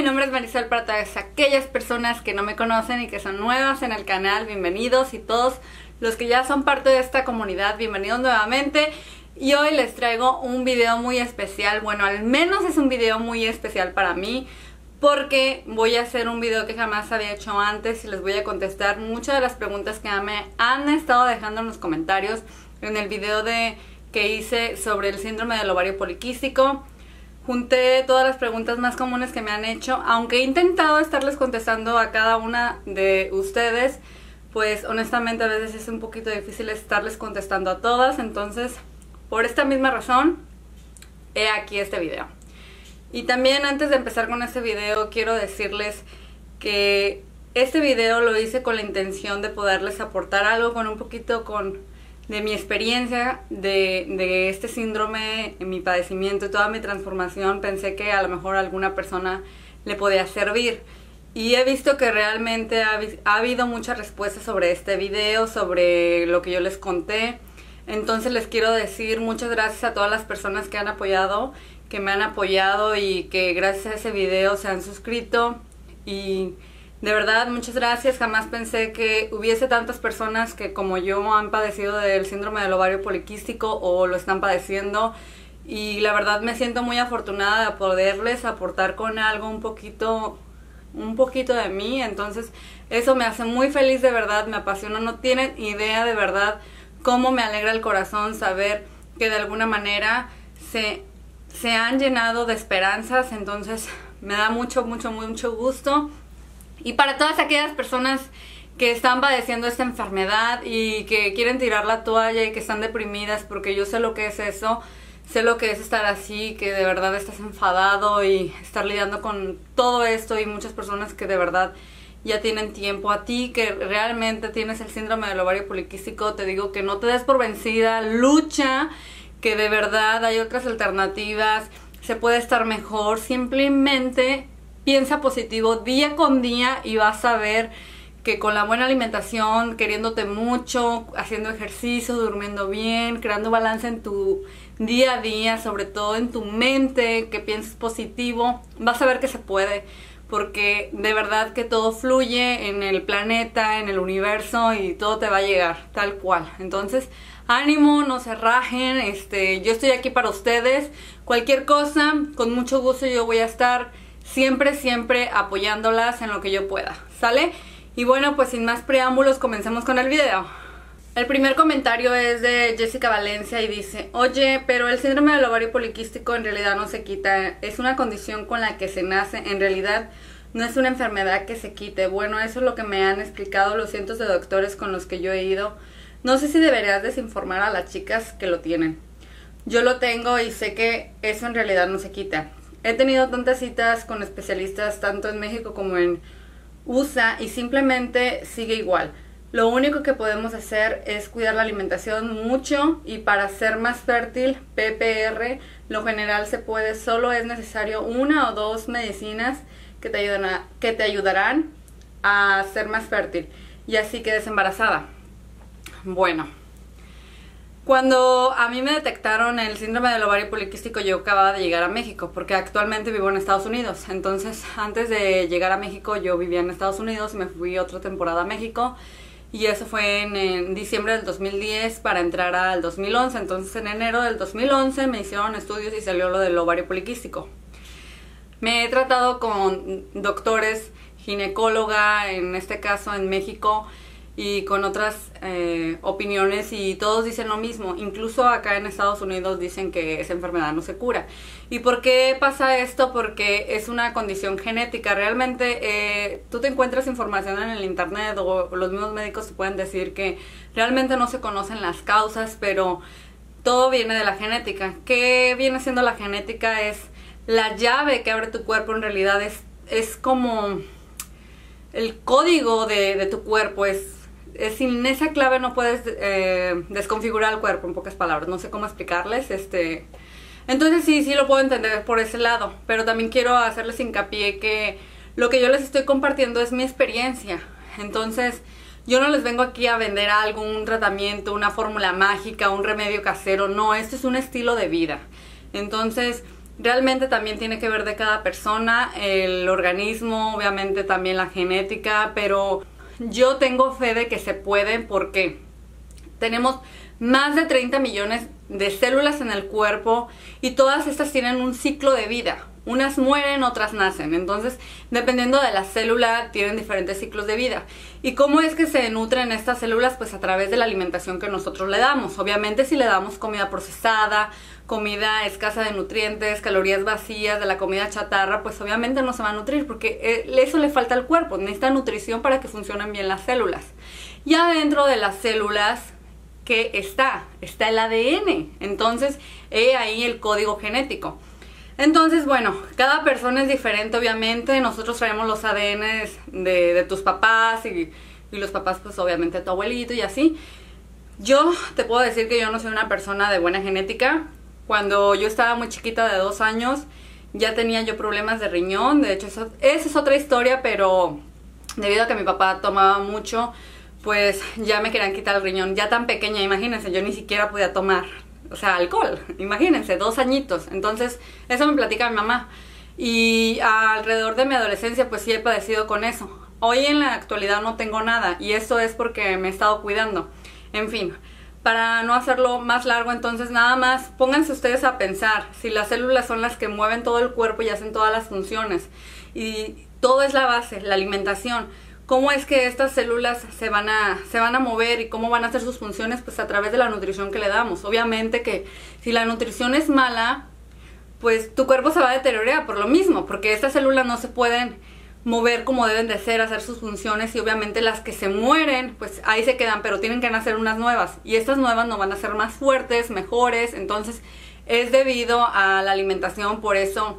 nombre es Marisol. Para todas aquellas personas que no me conocen y que son nuevas en el canal, bienvenidos, y todos los que ya son parte de esta comunidad, bienvenidos nuevamente. Y hoy les traigo un video muy especial, bueno, al menos es un video muy especial para mí, porque voy a hacer un video que jamás había hecho antes y les voy a contestar muchas de las preguntas que me han estado dejando en los comentarios en el video que hice sobre el síndrome del ovario poliquístico. Junté todas las preguntas más comunes que me han hecho, aunque he intentado estarles contestando a cada una de ustedes, pues honestamente a veces es un poquito difícil estarles contestando a todas. Entonces, por esta misma razón, he aquí este video. Y también antes de empezar con este video, quiero decirles que este video lo hice con la intención de poderles aportar algo con un poquito de mi experiencia de este síndrome, mi padecimiento y toda mi transformación. Pensé que a lo mejor a alguna persona le podía servir. Y he visto que realmente ha habido muchas respuestas sobre este video, sobre lo que yo les conté. Entonces les quiero decir muchas gracias a todas las personas que han apoyado, que me han apoyado y que gracias a ese video se han suscrito. Y de verdad, muchas gracias. Jamás pensé que hubiese tantas personas que como yo han padecido del síndrome del ovario poliquístico o lo están padeciendo. Y la verdad me siento muy afortunada de poderles aportar con algo un poquito de mí. Entonces eso me hace muy feliz, de verdad, me apasiona. No tienen idea de verdad cómo me alegra el corazón saber que de alguna manera se han llenado de esperanzas. Entonces me da mucho gusto. Y para todas aquellas personas que están padeciendo esta enfermedad y que quieren tirar la toalla y que están deprimidas, porque yo sé lo que es eso, sé lo que es estar así, que de verdad estás enfadado y estar lidiando con todo esto, y muchas personas que de verdad ya tienen tiempo. A ti que realmente tienes el síndrome del ovario poliquístico, te digo que no te des por vencida, lucha, que de verdad hay otras alternativas, se puede estar mejor. Simplemente piensa positivo día con día y vas a ver que con la buena alimentación, queriéndote mucho, haciendo ejercicio, durmiendo bien, creando balance en tu día a día, sobre todo en tu mente, que pienses positivo, vas a ver que se puede, porque de verdad que todo fluye en el planeta, en el universo, y todo te va a llegar tal cual. Entonces, ánimo, no se rajen, yo estoy aquí para ustedes. Cualquier cosa, con mucho gusto yo voy a estar siempre apoyándolas en lo que yo pueda, ¿sale? Y bueno, pues sin más preámbulos, comencemos con el video. El primer comentario es de Jessica Valencia y dice: oye, pero el síndrome del ovario poliquístico en realidad no se quita, es una condición con la que se nace, en realidad no es una enfermedad que se quite. Bueno, eso es lo que me han explicado los cientos de doctores con los que yo he ido. No sé si deberías desinformar a las chicas que lo tienen. Yo lo tengo y sé que eso en realidad no se quita. He tenido tantas citas con especialistas tanto en México como en USA y simplemente sigue igual. Lo único que podemos hacer es cuidar la alimentación mucho, y para ser más fértil, PPR, lo general se puede, solo es necesario 1 o 2 medicinas que te ayudarán a ser más fértil y así quedes embarazada. Bueno, cuando a mí me detectaron el síndrome del ovario poliquístico, yo acababa de llegar a México, porque actualmente vivo en Estados Unidos. Entonces, antes de llegar a México, yo vivía en Estados Unidos y me fui otra temporada a México. Y eso fue en diciembre del 2010 para entrar al 2011. Entonces, en enero del 2011 me hicieron estudios y salió lo del ovario poliquístico. Me he tratado con doctores, ginecóloga, en este caso en México, y con otras opiniones, y todos dicen lo mismo. Incluso acá en Estados Unidos dicen que esa enfermedad no se cura. ¿Y por qué pasa esto? Porque es una condición genética. Realmente tú te encuentras información en el internet, o los mismos médicos te pueden decir que realmente no se conocen las causas, pero todo viene de la genética. ¿Qué viene siendo la genética? Es la llave que abre tu cuerpo. En realidad es como el código de tu cuerpo. Sin esa clave no puedes desconfigurar el cuerpo, en pocas palabras. No sé cómo explicarles. Entonces sí lo puedo entender por ese lado, pero también quiero hacerles hincapié que lo que yo les estoy compartiendo es mi experiencia. Entonces yo no les vengo aquí a vender algo, un tratamiento, una fórmula mágica, un remedio casero. No, esto es un estilo de vida. Entonces Realmente también tiene que ver de cada persona, el organismo, obviamente también la genética, pero yo tengo fe de que se puede porque tenemos más de 30 millones de células en el cuerpo y todas estas tienen un ciclo de vida. Unas mueren, otras nacen. Entonces, dependiendo de la célula, tienen diferentes ciclos de vida. ¿Y cómo es que se nutren estas células? Pues a través de la alimentación que nosotros le damos. Obviamente, si le damos comida procesada, comida escasa de nutrientes, calorías vacías de la comida chatarra, pues obviamente no se va a nutrir porque eso le falta al cuerpo. Necesita nutrición para que funcionen bien las células. Y adentro de las células, ¿qué está? Está el ADN. Entonces, ahí el código genético. Entonces, bueno, cada persona es diferente, obviamente. Nosotros traemos los ADNs de tus papás y los papás, pues obviamente de tu abuelito y así. Yo te puedo decir que yo no soy una persona de buena genética. Cuando yo estaba muy chiquita, de 2 años, ya tenía yo problemas de riñón. De hecho, esa es otra historia, pero debido a que mi papá tomaba mucho, pues ya me querían quitar el riñón. Ya tan pequeña, imagínense, yo ni siquiera podía tomar, o sea, alcohol. Imagínense, 2 añitos. Entonces, eso me platica mi mamá. Y alrededor de mi adolescencia, pues sí he padecido con eso. Hoy en la actualidad no tengo nada, y eso es porque me he estado cuidando. En fin, para no hacerlo más largo, entonces nada más pónganse ustedes a pensar si las células son las que mueven todo el cuerpo y hacen todas las funciones. Y todo es la base, la alimentación. ¿Cómo es que estas células se van a mover y cómo van a hacer sus funciones? Pues a través de la nutrición que le damos. Obviamente que si la nutrición es mala, pues tu cuerpo se va a deteriorar por lo mismo, porque estas células no se pueden mover como deben de ser, hacer sus funciones, y obviamente las que se mueren, pues ahí se quedan, pero tienen que nacer unas nuevas, y estas nuevas no van a ser más fuertes, mejores. Entonces es debido a la alimentación. Por eso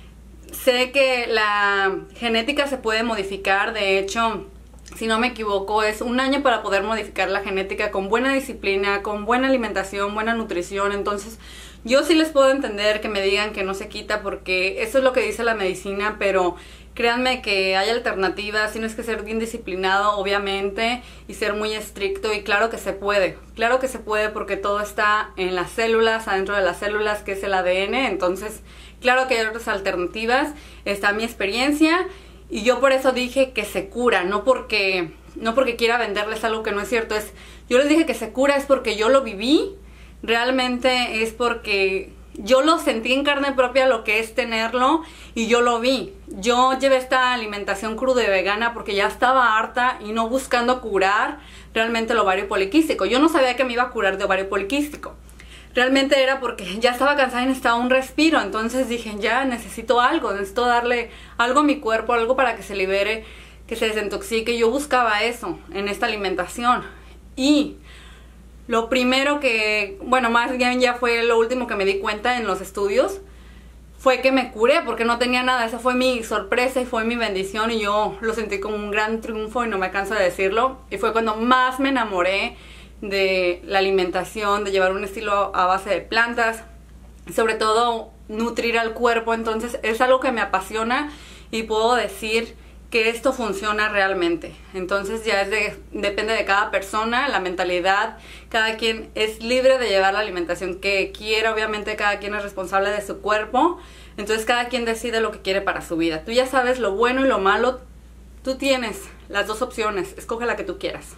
sé que la genética se puede modificar. De hecho, si no me equivoco, es 1 año para poder modificar la genética con buena disciplina, con buena alimentación, buena nutrición. Entonces, yo sí les puedo entender que me digan que no se quita, porque eso es lo que dice la medicina, pero créanme que hay alternativas. Tienes que ser bien disciplinado, obviamente, y ser muy estricto, y claro que se puede. Claro que se puede porque todo está en las células, adentro de las células, que es el ADN. Entonces, claro que hay otras alternativas. Está mi experiencia, y yo por eso dije que se cura, no porque quiera venderles algo que no es cierto. Yo les dije que se cura es porque yo lo viví. Realmente es porque yo lo sentí en carne propia lo que es tenerlo, y yo lo vi. Yo llevé esta alimentación cruda y vegana porque ya estaba harta y no buscando curar realmente el ovario poliquístico. Yo no sabía que me iba a curar de ovario poliquístico. Realmente era porque ya estaba cansada y necesitaba un respiro. Entonces dije, ya necesito algo, necesito darle algo a mi cuerpo, algo para que se libere, que se desintoxique. Yo buscaba eso en esta alimentación. Y lo primero que, bueno, más bien ya fue lo último que me di cuenta en los estudios, fue que me curé porque no tenía nada. Esa fue mi sorpresa y fue mi bendición, y yo lo sentí como un gran triunfo y no me canso de decirlo. Y fue cuando más me enamoré de la alimentación, de llevar un estilo a base de plantas, sobre todo nutrir al cuerpo. Entonces es algo que me apasiona y puedo decir que esto funciona realmente. Entonces ya depende de cada persona, la mentalidad. Cada quien es libre de llevar la alimentación que quiera. Obviamente cada quien es responsable de su cuerpo. Entonces cada quien decide lo que quiere para su vida. Tú ya sabes lo bueno y lo malo. Tú tienes las 2 opciones. Escoge la que tú quieras.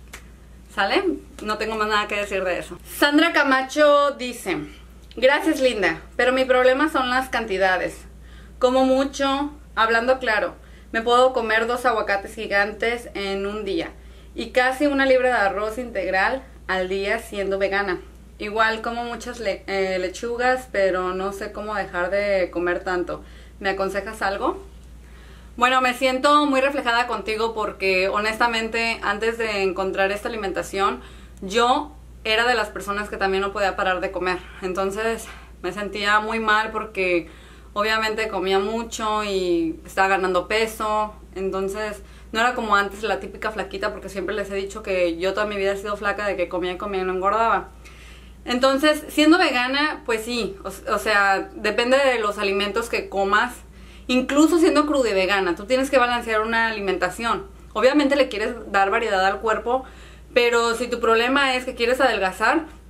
¿Sale? No tengo más nada que decir de eso. Sandra Camacho dice: gracias, Linda, pero mi problema son las cantidades. Como mucho, hablando claro, me puedo comer 2 aguacates gigantes en un día y casi 1 libra de arroz integral al día siendo vegana. Igual como muchas lechugas, pero no sé cómo dejar de comer tanto. ¿Me aconsejas algo? Bueno, me siento muy reflejada contigo porque honestamente antes de encontrar esta alimentación yo era de las personas que también no podía parar de comer. Entonces me sentía muy mal porque obviamente comía mucho y estaba ganando peso. Entonces no era como antes la típica flaquita, porque siempre les he dicho que yo toda mi vida he sido flaca, de que comía y comía y no engordaba. Entonces, siendo vegana, pues sí, o sea, depende de los alimentos que comas. Incluso siendo cruda y vegana, tú tienes que balancear una alimentación. Obviamente le quieres dar variedad al cuerpo, pero si tu problema es que quieres adelgazar,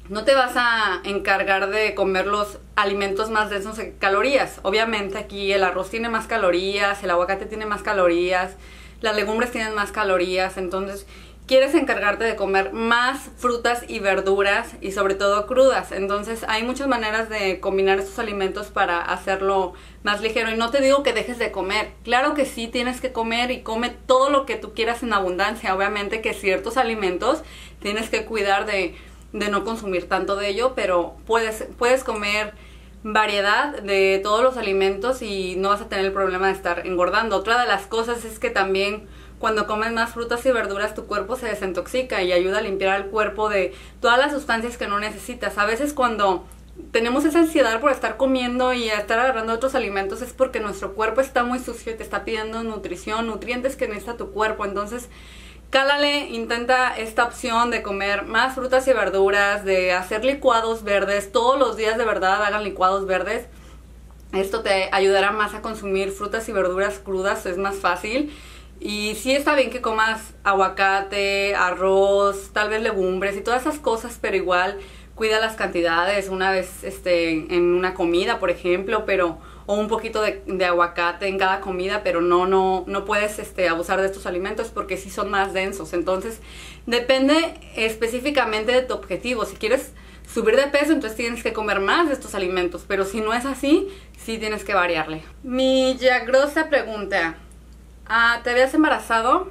no te vas a encargar de comer los alimentos más densos en calorías. Obviamente aquí el arroz tiene más calorías, el aguacate tiene más calorías, las legumbres tienen más calorías, entonces quieres encargarte de comer más frutas y verduras y sobre todo crudas. Entonces hay muchas maneras de combinar estos alimentos para hacerlo más ligero. Y no te digo que dejes de comer, claro que sí tienes que comer y come todo lo que tú quieras en abundancia. Obviamente que ciertos alimentos tienes que cuidar de no consumir tanto de ello, pero puedes comer variedad de todos los alimentos y no vas a tener el problema de estar engordando. Otra de las cosas es que también cuando comes más frutas y verduras tu cuerpo se desintoxica y ayuda a limpiar el cuerpo de todas las sustancias que no necesitas. A veces cuando tenemos esa ansiedad por estar comiendo y estar agarrando otros alimentos es porque nuestro cuerpo está muy sucio y te está pidiendo nutrición, nutrientes que necesita tu cuerpo. Entonces cálale, intenta esta opción de comer más frutas y verduras, de hacer licuados verdes. Todos los días de verdad hagan licuados verdes. Esto te ayudará más a consumir frutas y verduras crudas, es más fácil. Y sí está bien que comas aguacate, arroz, tal vez legumbres y todas esas cosas, pero igual cuida las cantidades una vez en una comida, por ejemplo, o un poquito de aguacate en cada comida, pero no puedes abusar de estos alimentos porque sí son más densos. Entonces depende específicamente de tu objetivo. Si quieres subir de peso, entonces tienes que comer más de estos alimentos, pero si no es así, sí tienes que variarle. Mi Yagrosa pregunta: ¿te habías embarazado?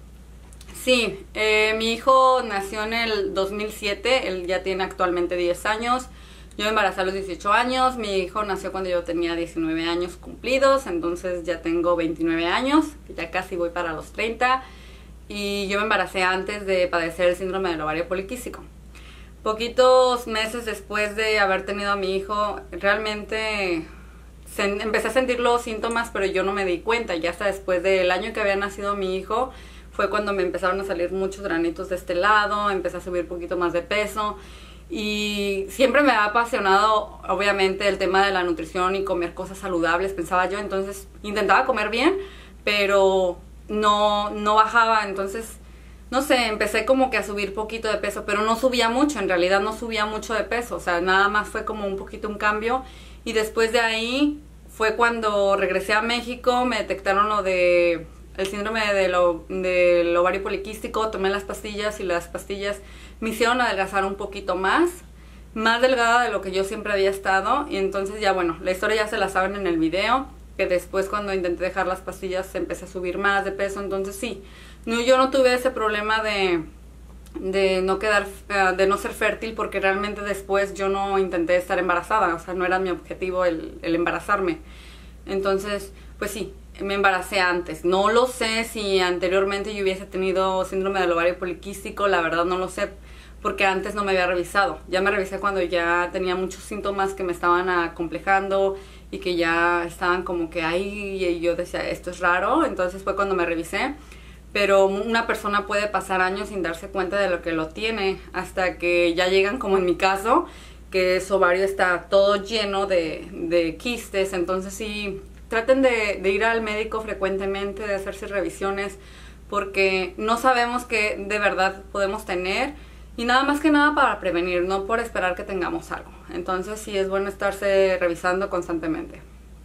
Sí, mi hijo nació en el 2007, él ya tiene actualmente 10 años. Yo me embaracé a los 18 años, mi hijo nació cuando yo tenía 19 años cumplidos, entonces ya tengo 29 años, ya casi voy para los 30. Y yo me embaracé antes de padecer el síndrome del ovario poliquístico. Poquitos meses después de haber tenido a mi hijo, realmente empecé a sentir los síntomas, pero yo no me di cuenta. Ya hasta después del año que había nacido mi hijo fue cuando me empezaron a salir muchos granitos de este lado, empecé a subir un poquito más de peso. Y siempre me ha apasionado obviamente el tema de la nutrición y comer cosas saludables, pensaba yo. Entonces intentaba comer bien, pero no bajaba. Entonces no sé, empecé como que a subir poquito de peso, pero no subía mucho, en realidad no subía mucho de peso, o sea, nada más fue como un poquito un cambio. Y después de ahí fue cuando regresé a México, me detectaron lo de el síndrome del ovario poliquístico, tomé las pastillas y las pastillas me hicieron adelgazar un poquito más delgada de lo que yo siempre había estado. Y entonces ya bueno, la historia ya se la saben en el video, que después cuando intenté dejar las pastillas empecé a subir más de peso. Entonces sí, yo no tuve ese problema de no ser fértil, porque realmente después yo no intenté estar embarazada, o sea, no era mi objetivo el embarazarme. Entonces, pues sí, me embaracé antes. No lo sé si anteriormente yo hubiese tenido síndrome del ovario poliquístico, la verdad no lo sé, porque antes no me había revisado. Ya me revisé cuando ya tenía muchos síntomas que me estaban acomplejando y que ya estaban como que ahí, y yo decía, esto es raro. Entonces fue cuando me revisé. Pero una persona puede pasar años sin darse cuenta de lo que lo tiene, hasta que ya llegan, como en mi caso, que su ovario está todo lleno de quistes. Entonces sí, traten de ir al médico frecuentemente, de hacerse revisiones, porque no sabemos qué de verdad podemos tener, y nada más que nada para prevenir, no por esperar que tengamos algo. Entonces sí es bueno estarse revisando constantemente.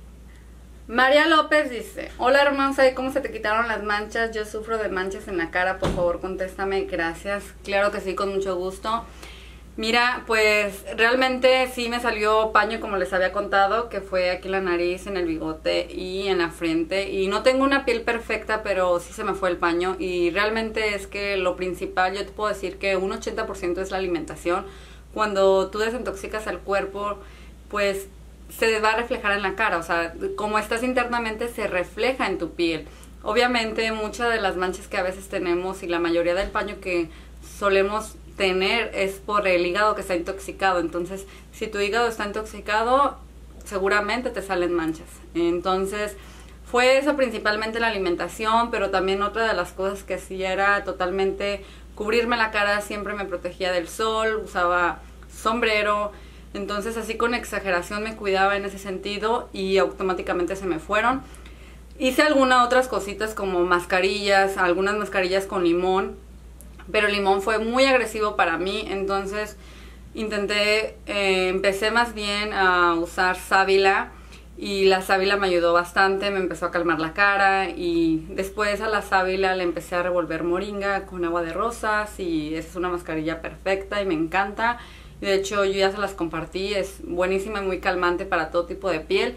María López dice: hola hermosa, ¿y cómo se te quitaron las manchas? Yo sufro de manchas en la cara, por favor contéstame. Gracias. Claro que sí, con mucho gusto. Mira, pues realmente sí me salió paño, como les había contado, que fue aquí en la nariz, en el bigote y en la frente. Y no tengo una piel perfecta, pero sí se me fue el paño. Y realmente es que lo principal, yo te puedo decir que un 80% es la alimentación. Cuando tú desintoxicas al cuerpo, pues se va a reflejar en la cara, o sea, como estás internamente se refleja en tu piel. Obviamente muchas de las manchas que a veces tenemos y la mayoría del paño que solemos tener es por el hígado que está intoxicado. Entonces, si tu hígado está intoxicado, seguramente te salen manchas. Entonces, fue eso principalmente la alimentación, pero también otra de las cosas que hacía era totalmente cubrirme la cara, siempre me protegía del sol, usaba sombrero. Entonces así con exageración me cuidaba en ese sentido y automáticamente se me fueron. Hice algunas otras cositas como mascarillas, algunas mascarillas con limón, pero el limón fue muy agresivo para mí, entonces empecé más bien a usar sábila, y la sábila me ayudó bastante, me empezó a calmar la cara, y después a la sábila le empecé a revolver moringa con agua de rosas, y esa es una mascarilla perfecta y me encanta. De hecho yo ya se las compartí, es buenísima y muy calmante para todo tipo de piel,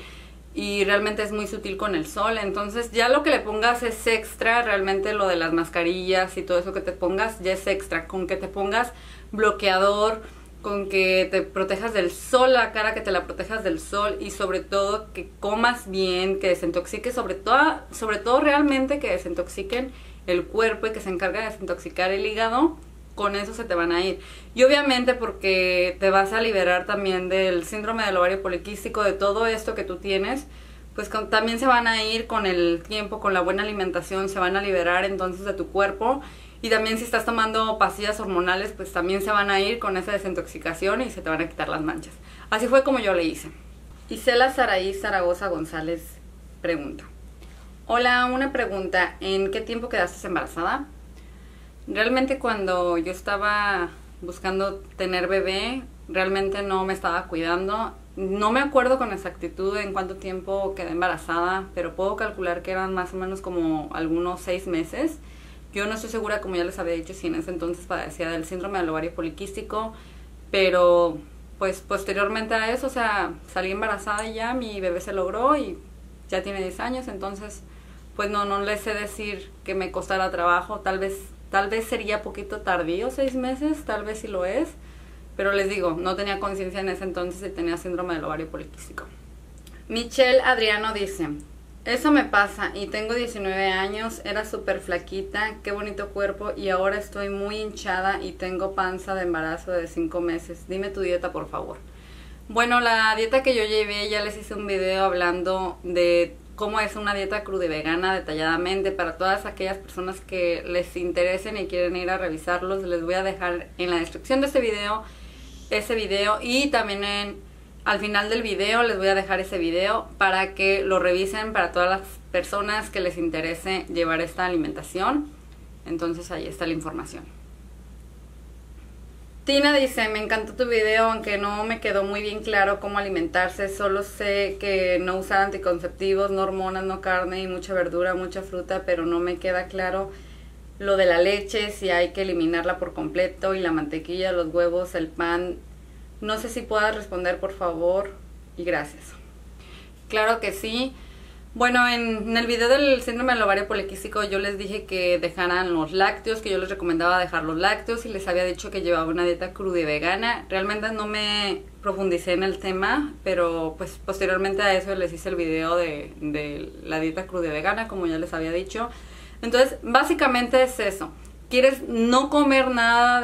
y realmente es muy sutil con el sol. Entonces ya lo que le pongas es extra, realmente lo de las mascarillas y todo eso que te pongas ya es extra. Con que te pongas bloqueador, con que te protejas del sol, la cara, que te la protejas del sol, y sobre todo que comas bien, que desintoxiques, sobre todo realmente que desintoxiquen el cuerpo y que se encargue de desintoxicar el hígado. Con eso se te van a ir. Y obviamente porque te vas a liberar también del síndrome del ovario poliquístico, de todo esto que tú tienes, pues también se van a ir con el tiempo, con la buena alimentación, se van a liberar entonces de tu cuerpo. Y también si estás tomando pastillas hormonales, pues también se van a ir con esa desintoxicación y se te van a quitar las manchas. Así fue como yo le hice. Isela Saraí Zaragoza González pregunta: hola, una pregunta, ¿en qué tiempo quedaste embarazada? Realmente cuando yo estaba buscando tener bebé, realmente no me estaba cuidando. No me acuerdo con exactitud en cuánto tiempo quedé embarazada, pero puedo calcular que eran más o menos como algunos 6 meses. Yo no estoy segura, como ya les había dicho, si en ese entonces padecía del síndrome del ovario poliquístico, pero pues posteriormente a eso, o sea, salí embarazada y ya mi bebé se logró y ya tiene 10 años, entonces pues no les sé decir que me costara trabajo. Tal vez sería poquito tardío, 6 meses, tal vez sí lo es, pero les digo, no tenía conciencia en ese entonces y tenía síndrome del ovario poliquístico. Michelle Adriano dice: eso me pasa y tengo 19 años, era súper flaquita, qué bonito cuerpo, y ahora estoy muy hinchada y tengo panza de embarazo de 5 meses. Dime tu dieta, por favor. Bueno, la dieta que yo llevé, ya les hice un video hablando de cómo es una dieta cruda y vegana detalladamente. Para todas aquellas personas que les interesen y quieren ir a revisarlos, les voy a dejar en la descripción de ese video y también al final del video les voy a dejar ese video para que lo revisen, para todas las personas que les interese llevar esta alimentación. Entonces ahí está la información. Tina dice: me encantó tu video, aunque no me quedó muy bien claro cómo alimentarse. Solo sé que no usar anticonceptivos, no hormonas, no carne y mucha verdura, mucha fruta, pero no me queda claro lo de la leche, si hay que eliminarla por completo, y la mantequilla, los huevos, el pan. No sé si puedas responder, por favor, y gracias. Claro que sí. Bueno, en el video del síndrome del ovario poliquístico yo les dije que dejaran los lácteos, que yo les recomendaba dejar los lácteos, y les había dicho que llevaba una dieta cruda y vegana. Realmente no me profundicé en el tema, pero pues posteriormente a eso les hice el video de la dieta cruda y vegana, como ya les había dicho. Entonces, básicamente es eso. ¿Quieres no comer nada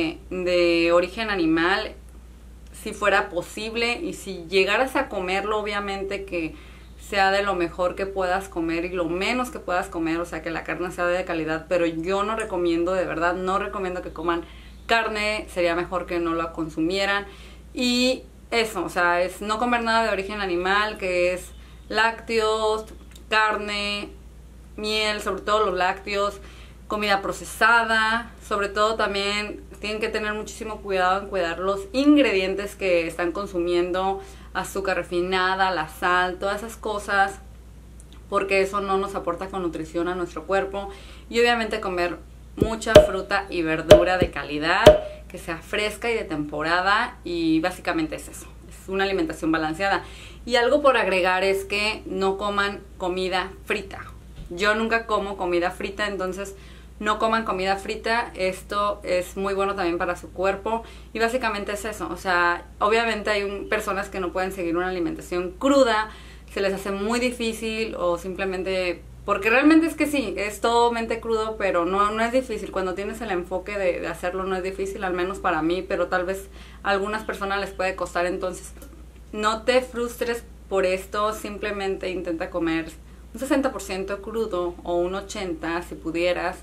de origen animal? Si fuera posible, y si llegaras a comerlo, obviamente que sea de lo mejor que puedas comer y lo menos que puedas comer, o sea, que la carne sea de calidad. Pero yo no recomiendo, de verdad, no recomiendo que coman carne, sería mejor que no la consumieran. Y eso, o sea, es no comer nada de origen animal, que es lácteos, carne, miel, sobre todo los lácteos, comida procesada. Sobre todo también tienen que tener muchísimo cuidado en cuidar los ingredientes que están consumiendo, azúcar refinada, la sal, todas esas cosas, porque eso no nos aporta con nutrición a nuestro cuerpo. Y obviamente comer mucha fruta y verdura de calidad, que sea fresca y de temporada, y básicamente es eso, es una alimentación balanceada. Y algo por agregar es que no coman comida frita. Yo nunca como comida frita, entonces no coman comida frita. Esto es muy bueno también para su cuerpo, y básicamente es eso. O sea, obviamente hay personas que no pueden seguir una alimentación cruda, se les hace muy difícil, o simplemente porque realmente es que sí, es todo mente crudo, pero no es difícil. Cuando tienes el enfoque de hacerlo no es difícil, al menos para mí, pero tal vez a algunas personas les puede costar. Entonces no te frustres por esto, simplemente intenta comer un 60% crudo o un 80% si pudieras,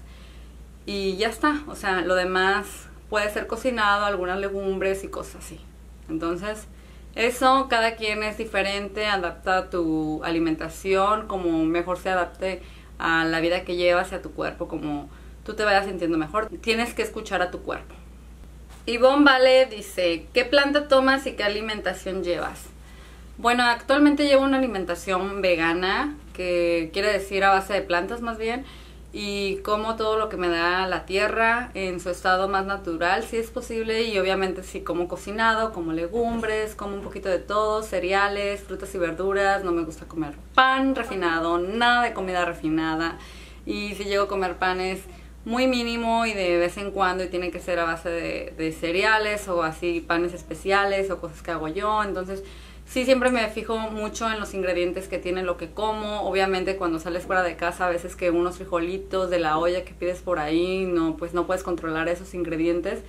y ya está. O sea, lo demás puede ser cocinado, algunas legumbres y cosas así. Entonces, eso, cada quien es diferente, adapta tu alimentación como mejor se adapte a la vida que llevas y a tu cuerpo, como tú te vayas sintiendo mejor. Tienes que escuchar a tu cuerpo. Ivonne Vale dice, ¿qué planta tomas y qué alimentación llevas? Bueno, actualmente llevo una alimentación vegana, que quiere decir a base de plantas más bien, y como todo lo que me da la tierra en su estado más natural, si es posible, y obviamente sí como cocinado, como legumbres, como un poquito de todo, cereales, frutas y verduras, no me gusta comer pan refinado, nada de comida refinada, y si llego a comer pan es muy mínimo y de vez en cuando y tiene que ser a base de cereales o así panes especiales o cosas que hago yo, entonces sí, siempre me fijo mucho en los ingredientes que tiene lo que como. Obviamente cuando sales fuera de casa, a veces que unos frijolitos de la olla que pides por ahí, no, pues no puedes controlar esos ingredientes,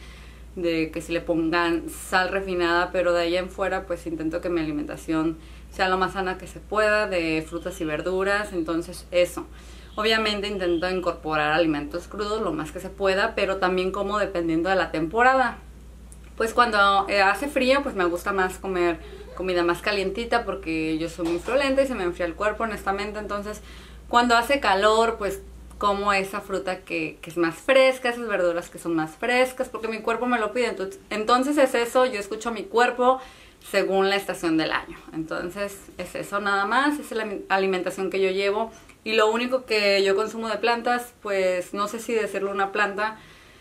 de que si le pongan sal refinada, pero de ahí en fuera pues intento que mi alimentación sea lo más sana que se pueda, de frutas y verduras, entonces eso. Obviamente intento incorporar alimentos crudos lo más que se pueda, pero también como dependiendo de la temporada. Pues cuando hace frío, pues me gusta más comer comida más calientita porque yo soy muy friolenta y se me enfría el cuerpo honestamente, entonces cuando hace calor pues como esa fruta que es más fresca, esas verduras que son más frescas porque mi cuerpo me lo pide, entonces es eso, yo escucho a mi cuerpo según la estación del año, entonces es eso nada más, es la alimentación que yo llevo y lo único que yo consumo de plantas, pues no sé si decirlo una planta,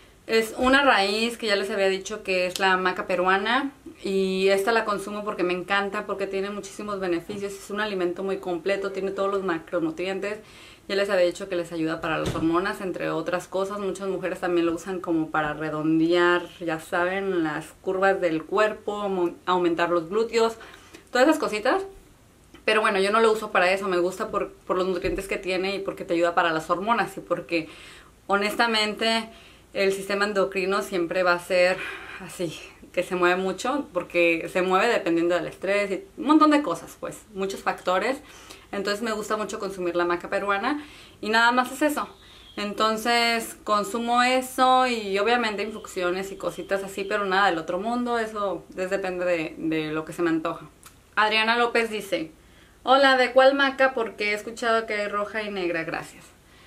es una raíz que ya les había dicho que es la maca peruana y esta la consumo porque me encanta, porque tiene muchísimos beneficios, es un alimento muy completo, tiene todos los macronutrientes, ya les había dicho que les ayuda para las hormonas, entre otras cosas, muchas mujeres también lo usan como para redondear, ya saben, las curvas del cuerpo, aumentar los glúteos, todas esas cositas. Pero bueno, yo no lo uso para eso, me gusta por los nutrientes que tiene y porque te ayuda para las hormonas y porque honestamente el sistema endocrino siempre va a ser así, que se mueve mucho, porque se mueve dependiendo del estrés y un montón de cosas, pues, muchos factores. Entonces me gusta mucho consumir la maca peruana y nada más es eso. Entonces consumo eso y obviamente infusiones y cositas así, pero nada del otro mundo, eso depende de lo que se me antoja. Adriana López dice, hola, ¿de cuál maca? Porque he escuchado que hay roja y negra, gracias.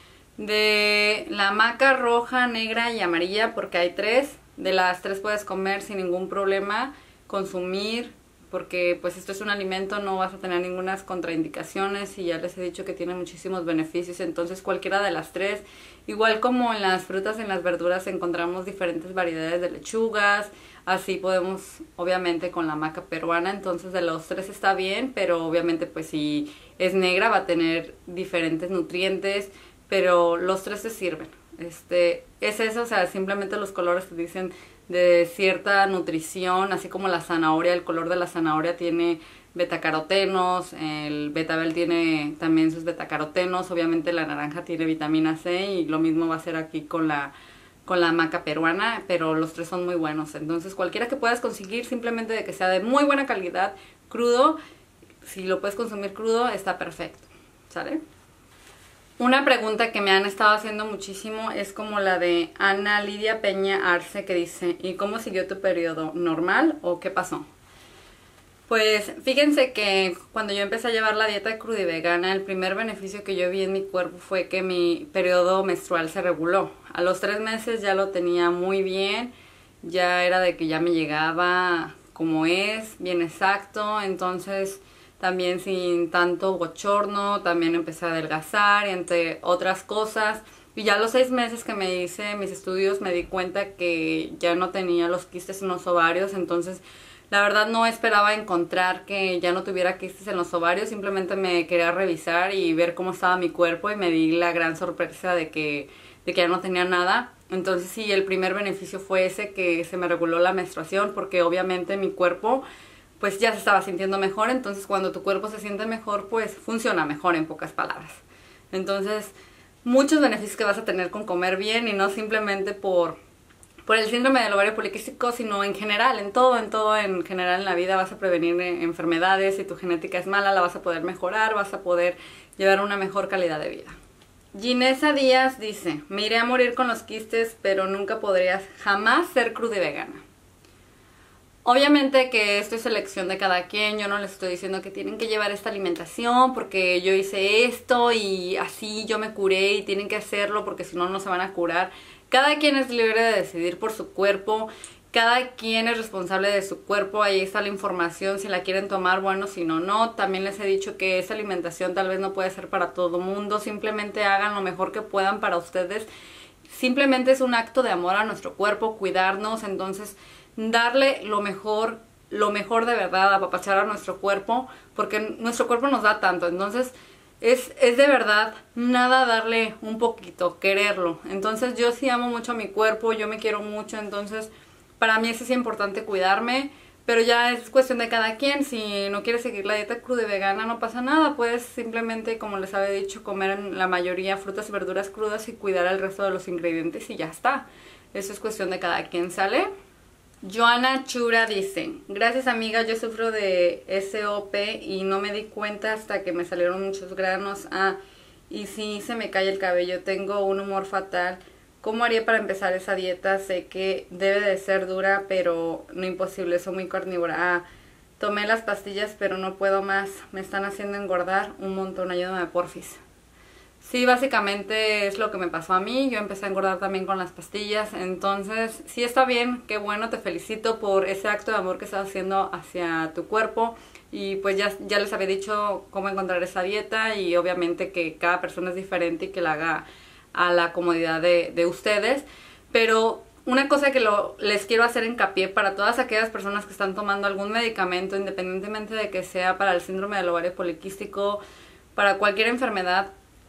De la maca roja, negra y amarilla, porque hay 3. De las 3 puedes comer sin ningún problema, consumir, porque pues esto es un alimento, no vas a tener ninguna contraindicaciones y ya les he dicho que tiene muchísimos beneficios, entonces cualquiera de las 3, igual como en las frutas y en las verduras encontramos diferentes variedades de lechugas, así podemos obviamente con la maca peruana, entonces de los 3 está bien, pero obviamente pues si es negra va a tener diferentes nutrientes, pero los 3 te sirven. Es eso, o sea, simplemente los colores te dicen de cierta nutrición, así como la zanahoria, el color de la zanahoria tiene betacarotenos, el betabel tiene también sus betacarotenos, obviamente la naranja tiene vitamina C y lo mismo va a ser aquí con la maca peruana, pero los 3 son muy buenos, entonces cualquiera que puedas conseguir, simplemente de que sea de muy buena calidad, crudo, si lo puedes consumir crudo está perfecto, ¿sale? Una pregunta que me han estado haciendo muchísimo es como la de Ana Lidia Peña Arce, que dice, ¿y cómo siguió tu periodo? ¿Normal o qué pasó? Pues fíjense que cuando yo empecé a llevar la dieta crudivegana, el primer beneficio que yo vi en mi cuerpo fue que mi periodo menstrual se reguló. A los 3 meses ya lo tenía muy bien, ya era de que ya me llegaba como es, bien exacto, entonces también sin tanto bochorno, también empecé a adelgazar, entre otras cosas. Y ya a los 6 meses que me hice mis estudios me di cuenta que ya no tenía los quistes en los ovarios, entonces la verdad no esperaba encontrar que ya no tuviera quistes en los ovarios, simplemente me quería revisar y ver cómo estaba mi cuerpo y me di la gran sorpresa de que ya no tenía nada. Entonces sí, el primer beneficio fue ese, que se me reguló la menstruación, porque obviamente mi cuerpo pues ya se estaba sintiendo mejor, entonces cuando tu cuerpo se siente mejor, pues funciona mejor en pocas palabras. Entonces, muchos beneficios que vas a tener con comer bien y no simplemente por el síndrome del ovario poliquístico, sino en general, en todo en general en la vida vas a prevenir enfermedades, si tu genética es mala la vas a poder mejorar, vas a poder llevar una mejor calidad de vida. Ginesa Díaz dice, me iré a morir con los quistes, pero nunca podrías jamás ser crudivegana. Obviamente que esto es elección de cada quien, yo no les estoy diciendo que tienen que llevar esta alimentación porque yo hice esto y así yo me curé y tienen que hacerlo porque si no, no se van a curar. Cada quien es libre de decidir por su cuerpo Cada quien es responsable de su cuerpo, ahí está la información, si la quieren tomar, bueno, si no, no. También les he dicho que esa alimentación tal vez no puede ser para todo mundo, simplemente hagan lo mejor que puedan para ustedes. Simplemente es un acto de amor a nuestro cuerpo, cuidarnos, entonces darle lo mejor de verdad, apapachar a nuestro cuerpo, porque nuestro cuerpo nos da tanto, entonces es de verdad nada darle un poquito, quererlo. Entonces yo sí amo mucho a mi cuerpo, yo me quiero mucho, entonces para mí es importante cuidarme, pero ya es cuestión de cada quien. Si no quieres seguir la dieta cruda y vegana, no pasa nada, puedes simplemente, como les había dicho, comer en la mayoría frutas y verduras crudas y cuidar el resto de los ingredientes y ya está. Eso es cuestión de cada quien, ¿sale? Joana Chura dice, gracias amiga, yo sufro de SOP y no me di cuenta hasta que me salieron muchos granos. Y sí, se me cae el cabello, tengo un humor fatal. ¿Cómo haría para empezar esa dieta? Sé que debe de ser dura, pero no imposible, soy muy carnívora. Tomé las pastillas, pero no puedo más. Me están haciendo engordar un montón, ayúdame porfis. Sí, básicamente es lo que me pasó a mí. Yo empecé a engordar también con las pastillas. Entonces, sí está bien, qué bueno, te felicito por ese acto de amor que estás haciendo hacia tu cuerpo. Y pues ya les había dicho cómo encontrar esa dieta y obviamente que cada persona es diferente y que la haga a la comodidad de ustedes, pero una cosa que les quiero hacer hincapié para todas aquellas personas que están tomando algún medicamento, independientemente de que sea para el síndrome del ovario poliquístico, para cualquier enfermedad,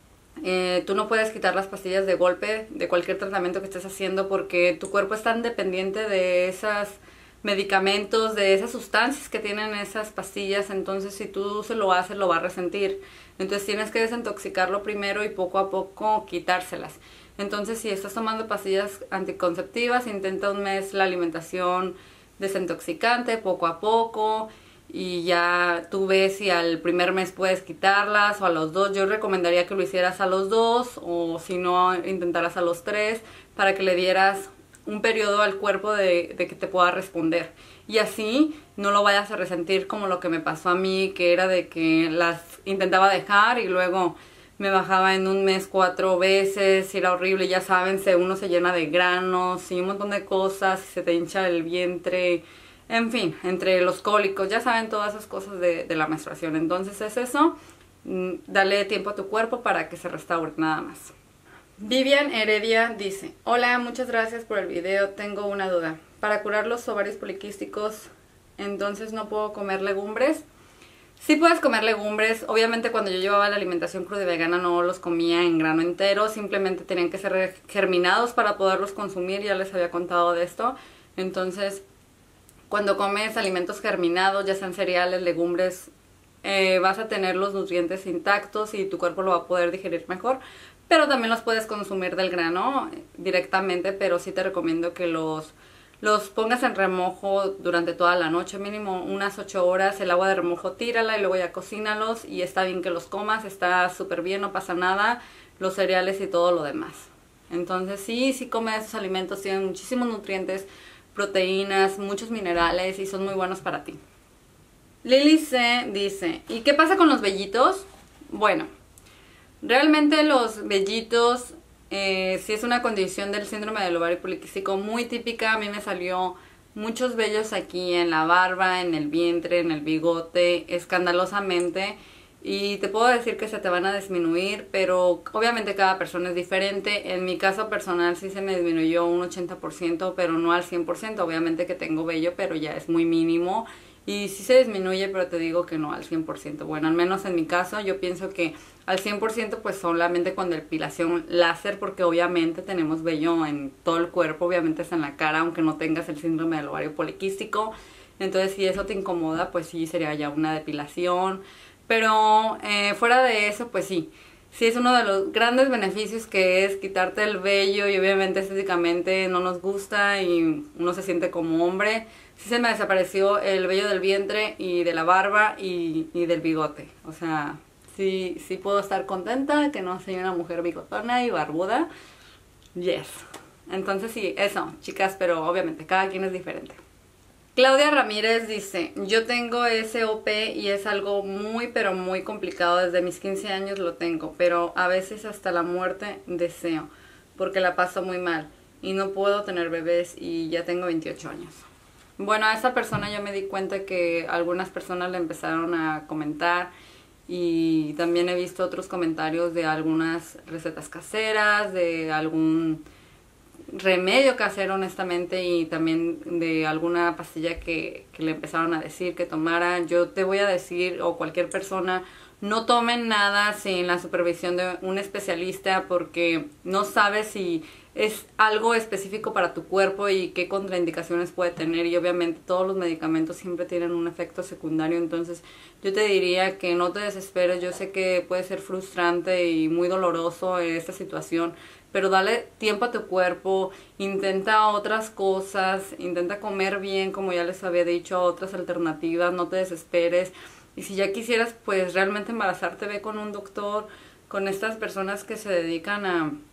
tú no puedes quitar las pastillas de golpe de cualquier tratamiento que estés haciendo porque tu cuerpo es tan dependiente de esos medicamentos, de esas sustancias que tienen esas pastillas, entonces si tú se lo haces lo va a resentir. Entonces tienes que desintoxicarlo primero y poco a poco quitárselas. Entonces si estás tomando pastillas anticonceptivas, intenta un mes la alimentación desintoxicante poco a poco y ya tú ves si al primer mes puedes quitarlas o a los 2. Yo recomendaría que lo hicieras a los 2 o si no intentaras a los 3 para que le dieras un periodo al cuerpo de que te pueda responder. Y así no lo vayas a resentir como lo que me pasó a mí, que era de que las intentaba dejar y luego me bajaba en un mes 4 veces y era horrible. Ya saben, uno se llena de granos y un montón de cosas, se te hincha el vientre, en fin, entre los cólicos, ya saben todas esas cosas de la menstruación. Entonces es eso, dale tiempo a tu cuerpo para que se restaure, nada más. Vivian Heredia dice, hola, muchas gracias por el video, tengo una duda. Para curar los ovarios poliquísticos, entonces no puedo comer legumbres. Sí puedes comer legumbres, obviamente cuando yo llevaba la alimentación cruda y vegana no los comía en grano entero, simplemente tenían que ser germinados para poderlos consumir, ya les había contado de esto. Entonces, cuando comes alimentos germinados, ya sean cereales, legumbres, vas a tener los nutrientes intactos y tu cuerpo lo va a poder digerir mejor. Pero también los puedes consumir del grano directamente, pero sí te recomiendo que los pongas en remojo durante toda la noche, mínimo unas 8 horas. El agua de remojo tírala y luego ya cocínalos y está bien que los comas, está súper bien, no pasa nada, los cereales y todo lo demás. Entonces sí come esos alimentos, tienen muchísimos nutrientes, proteínas, muchos minerales y son muy buenos para ti. Lili C dice, ¿y qué pasa con los vellitos? Bueno, realmente los vellitos sí es una condición del síndrome del ovario poliquístico muy típica. A mí me salió muchos vellos aquí en la barba, en el vientre, en el bigote, escandalosamente. Y te puedo decir que se te van a disminuir, pero obviamente cada persona es diferente. En mi caso personal sí se me disminuyó un 80%, pero no al 100%. Obviamente que tengo vello, pero ya es muy mínimo. Y sí se disminuye, pero te digo que no al 100%. Bueno, al menos en mi caso yo pienso que al 100% pues solamente con depilación láser, porque obviamente tenemos vello en todo el cuerpo, obviamente es en la cara, aunque no tengas el síndrome del ovario poliquístico. Entonces si eso te incomoda, pues sí sería ya una depilación. Pero fuera de eso, pues sí es uno de los grandes beneficios que es quitarte el vello y obviamente estéticamente no nos gusta y uno se siente como hombre. Sí se me desapareció el vello del vientre y de la barba y del bigote. O sea, sí puedo estar contenta que no soy una mujer bigotona y barbuda. Yes. Entonces sí, eso, chicas, pero obviamente cada quien es diferente. Claudia Ramírez dice, yo tengo SOP y es algo muy pero muy complicado, desde mis 15 años lo tengo, pero a veces hasta la muerte deseo, porque la paso muy mal. y no puedo tener bebés y ya tengo 28 años. Bueno, a esa persona yo me di cuenta que algunas personas le empezaron a comentar y también he visto otros comentarios de algunas recetas caseras, de algún remedio casero honestamente, y también de alguna pastilla que le empezaron a decir que tomara. Yo te voy a decir, o cualquier persona, no tomen nada sin la supervisión de un especialista, porque no sabes si es algo específico para tu cuerpo y qué contraindicaciones puede tener, y obviamente todos los medicamentos siempre tienen un efecto secundario. Entonces yo te diría que no te desesperes. Yo sé que puede ser frustrante y muy doloroso esta situación, pero dale tiempo a tu cuerpo, intenta otras cosas, intenta comer bien, como ya les había dicho, otras alternativas, no te desesperes. Y si ya quisieras pues realmente embarazarte, ve con un doctor, con estas personas que se dedican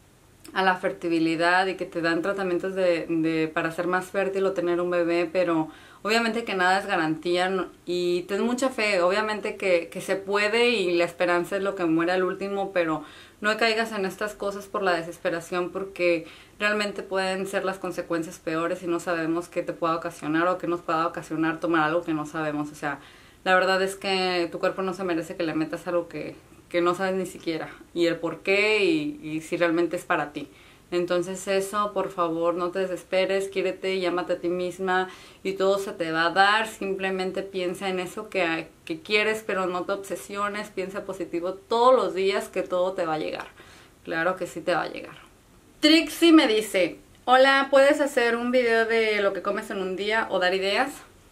a la fertilidad y que te dan tratamientos para ser más fértil o tener un bebé, pero obviamente que nada es garantía, y ten mucha fe. Obviamente que se puede, y la esperanza es lo que muere al último, pero no caigas en estas cosas por la desesperación, porque realmente pueden ser las consecuencias peores y no sabemos qué te pueda ocasionar o qué nos pueda ocasionar tomar algo que no sabemos. O sea, la verdad es que tu cuerpo no se merece que le metas algo que no sabes ni siquiera, y el por qué, y si realmente es para ti. Entonces eso, por favor, no te desesperes, quiérete y ámate a ti misma y todo se te va a dar. Simplemente piensa en eso que quieres, pero no te obsesiones, piensa positivo todos los días, que todo te va a llegar. Claro que sí te va a llegar. Trixie me dice, hola, ¿puedes hacer un video de lo que comes en un día o dar ideas?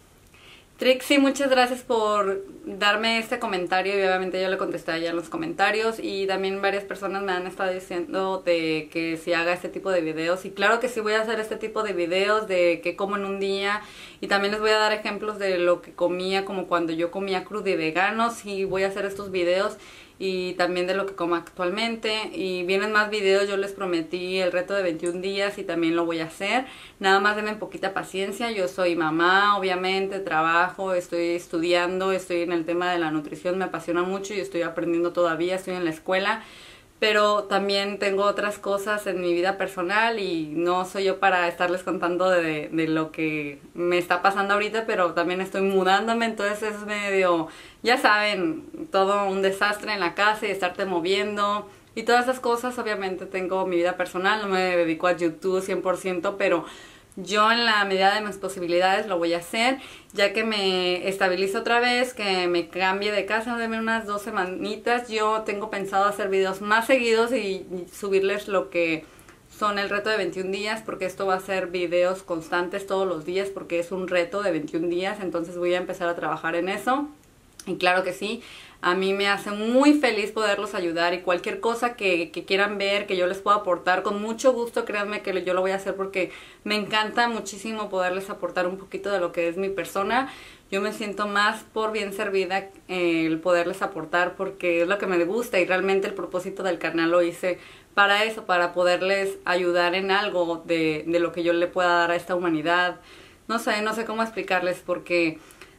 Trixie, muchas gracias por darme este comentario, y obviamente yo le contesté allá en los comentarios, y también varias personas me han estado diciendo de que si haga este tipo de videos, y claro que sí voy a hacer este tipo de videos de qué como en un día, y también les voy a dar ejemplos de lo que comía, como cuando yo comía crudo y vegano. Sí voy a hacer estos videos, y también de lo que como actualmente, y vienen más videos. Yo les prometí el reto de 21 días y también lo voy a hacer. Nada más denme poquita paciencia. Yo soy mamá, obviamente, trabajo, estoy estudiando, estoy en el tema de la nutrición, me apasiona mucho y estoy aprendiendo todavía, estoy en la escuela, pero también tengo otras cosas en mi vida personal y no soy yo para estarles contando de lo que me está pasando ahorita, pero también estoy mudándome, entonces es medio, ya saben, todo un desastre en la casa y estarte moviendo y todas esas cosas. Obviamente tengo mi vida personal, no me dedico a YouTube 100%, pero yo en la medida de mis posibilidades lo voy a hacer, ya que me estabilice otra vez, que me cambie de casa, denme unas 2 semanitas. Yo tengo pensado hacer videos más seguidos y subirles lo que son el reto de 21 días, porque esto va a ser videos constantes todos los días, porque es un reto de 21 días, entonces voy a empezar a trabajar en eso. Y claro que sí, a mí me hace muy feliz poderlos ayudar, y cualquier cosa que quieran ver, que yo les pueda aportar, con mucho gusto, créanme que yo lo voy a hacer, porque me encanta muchísimo poderles aportar un poquito de lo que es mi persona. Yo me siento más por bien servida el poderles aportar, porque es lo que me gusta, y realmente el propósito del canal lo hice para eso, para poderles ayudar en algo de lo que yo le pueda dar a esta humanidad. No sé cómo explicarles, porque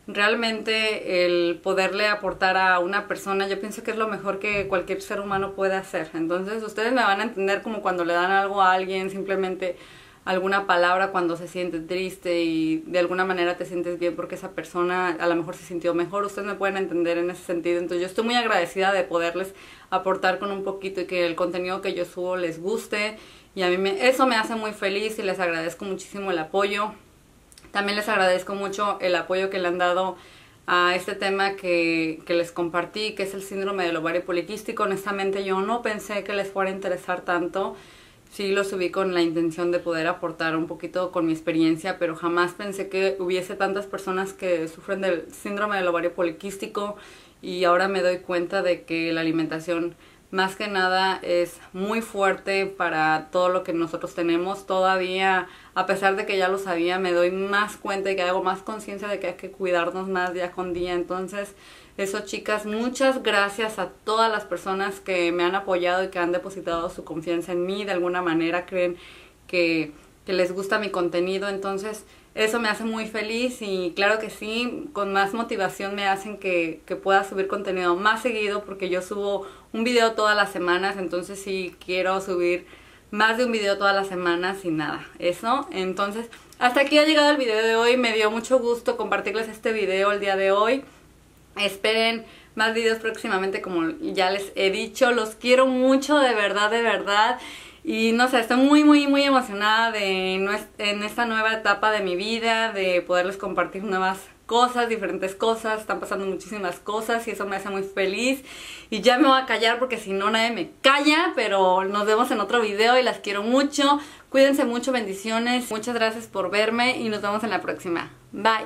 realmente el poderle aportar a una persona, yo pienso que es lo mejor que cualquier ser humano puede hacer. Entonces ustedes me van a entender como cuando le dan algo a alguien, simplemente alguna palabra cuando se siente triste y de alguna manera te sientes bien porque esa persona a lo mejor se sintió mejor. Ustedes me pueden entender en ese sentido. Entonces yo estoy muy agradecida de poderles aportar con un poquito y que el contenido que yo subo les guste, y a mí eso me hace muy feliz y les agradezco muchísimo el apoyo. También les agradezco mucho el apoyo que le han dado a este tema que les compartí, que es el síndrome del ovario poliquístico. Honestamente yo no pensé que les fuera a interesar tanto. Sí lo subí con la intención de poder aportar un poquito con mi experiencia, pero jamás pensé que hubiese tantas personas que sufren del síndrome del ovario poliquístico, y ahora me doy cuenta de que la alimentación más que nada es muy fuerte para todo lo que nosotros tenemos. Todavía, a pesar de que ya lo sabía, me doy más cuenta y que hago más conciencia de que hay que cuidarnos más día con día. Entonces, eso, chicas, muchas gracias a todas las personas que me han apoyado y que han depositado su confianza en mí. De alguna manera creen que les gusta mi contenido. Entonces, eso me hace muy feliz, y claro que sí, con más motivación me hacen que pueda subir contenido más seguido, porque yo subo un video todas las semanas. Entonces sí quiero subir más de un video todas las semanas y nada, eso. Entonces, hasta aquí ha llegado el video de hoy. Me dio mucho gusto compartirles este video el día de hoy. Esperen más videos próximamente, como ya les he dicho. Los quiero mucho, de verdad, de verdad. Y no sé, estoy muy emocionada en esta nueva etapa de mi vida, de poderles compartir nuevas cosas, diferentes cosas. Están pasando muchísimas cosas y eso me hace muy feliz. Y ya me voy a callar porque si no nadie me calla, pero nos vemos en otro video y las quiero mucho. Cuídense mucho, bendiciones. Muchas gracias por verme y nos vemos en la próxima. Bye.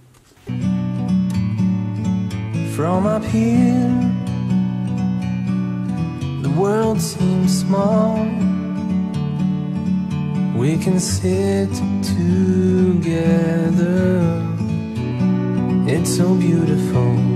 From up here, the world seems small. We can sit together. It's so beautiful.